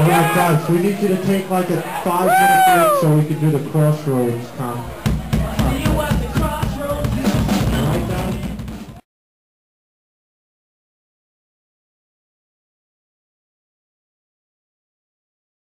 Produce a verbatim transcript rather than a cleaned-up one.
Alright guys, we need you to take like a five minute break so we can do the crossroads concept.